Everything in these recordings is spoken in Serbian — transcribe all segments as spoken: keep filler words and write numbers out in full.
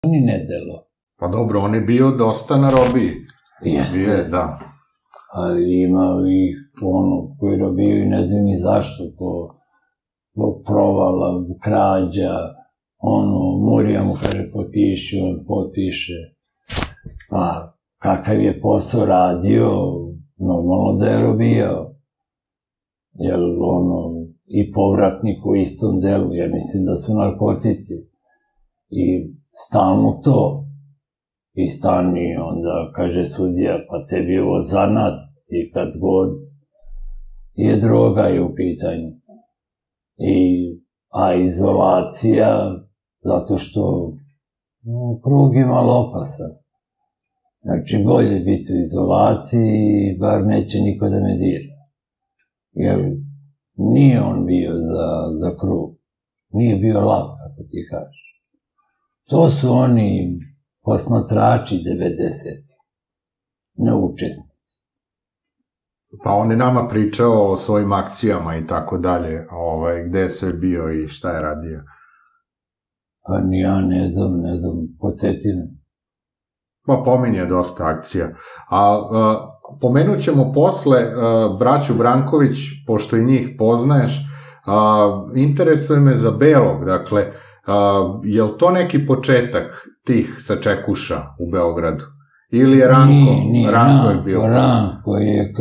ni ne delo. Pa dobro, on je bio dosta na robiji. Jeste. Da. Ali ima i ono koji robiju i ne znam ni zašto, po provala, krađa, ono, Murija mu kaže potpiši, on potpiše. Pa, kakav je posao radio, normalno da je robijao. Jer, ono, i povratnik u istom delu, ja mislim da su narkotici. I stalno to. I stani, onda kaže sudija, pa tebi je ovo zanat, ti kad god je droga je u pitanju. I, a izolacija, zato što krug je malo opasan. Znači, bolje biti u izolaciji, bar neće niko da me dira. Jer nije on bio za krug. Nije bio lav, kako ti kažeš. To su oni posmatrači devedesetih, ne učesnici. Pa on je nama pričao o svojim akcijama i tako dalje, gde je sve bio i šta je radio. Pa ni ja ne znam, ne znam, podsjeti me. Pa pominje dosta akcija. A pomenut ćemo posle braću Branković, pošto i njih poznaješ, interesuje me za Belog, dakle, je li to neki početak tih sačekuša u Beogradu? Ili je Ranko? Nije, nije, Ranko je,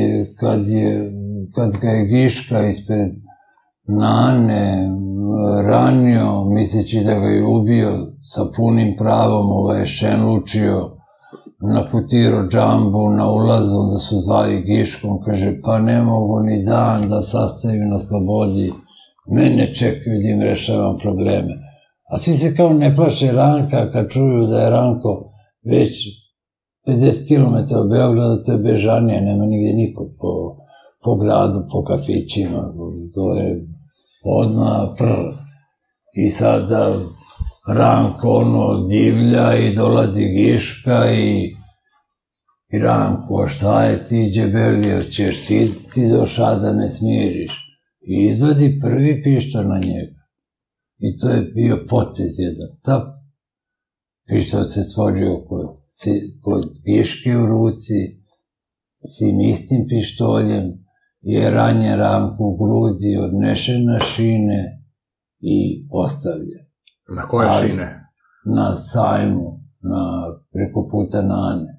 kad ga je Giška ispred Nane ranio, misleći da ga je ubio, sa punim pravom ovaj šenlučio, naputirao džambu na ulazu, onda su zvali Giškom, kaže, pa ne mogu ni dan da sastavim na slobodi, mene čekaju da im rešavam probleme. A svi se kao ne plaše Ranka kad čuju da je Ranko već pedeset kilometara od Beograda, to je bežanija, nema nigde nikog po gradu, po kafićima, to je odmah frr. I sada Ranko ono divlja i dolazi Giška i Ranko, šta je ti džebelio, ćeš ti došao da me smiriš. I izvadi prvi pištolj na njega. I to je bio potez jedan. Ta pištolj se stvorio kod Giške u ruci, s tim istim pištoljem je ranjen Ranku u grudi, odnešen na šine i ostavljen. Na koje šine? Na sajmu, preko puta Nane.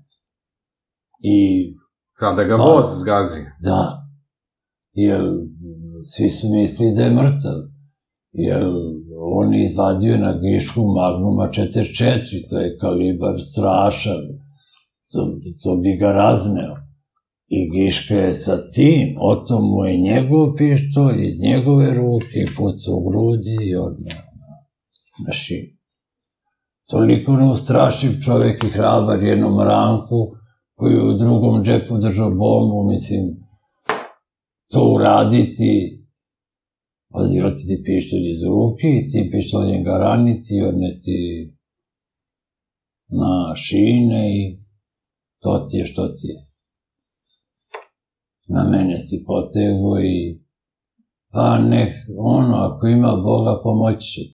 Da ga voz zgazi? Da. Jer svi su mislili da je mrtav. Jer on je izvadio na Gišku Magnuma četrdeset četiri, to je kalibar strašan. To bi ga razneo. I Giška je sa tim, oto mu je njegov pištolj iz njegove ruke i puca u grudi i odmah na šinu. Toliko neustrašiv čovek i hrabar jednom Ranku, koji je u drugom džepu držao bombu, mislim, to uraditi, pazi, otiti pištolj iz ruke i ti pištoljem ga raniti i odneti na šine i to ti je što ti je. Na mene si potego i pa nek, ono, ako ima Boga pomoći će.